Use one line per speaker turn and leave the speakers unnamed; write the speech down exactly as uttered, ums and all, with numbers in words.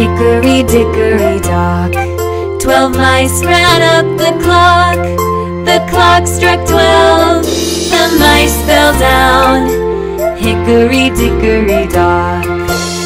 Hickory Dickory Dock. Twelve mice ran up the clock. The clock struck twelve. The mice fell down. Hickory Dickory Dock.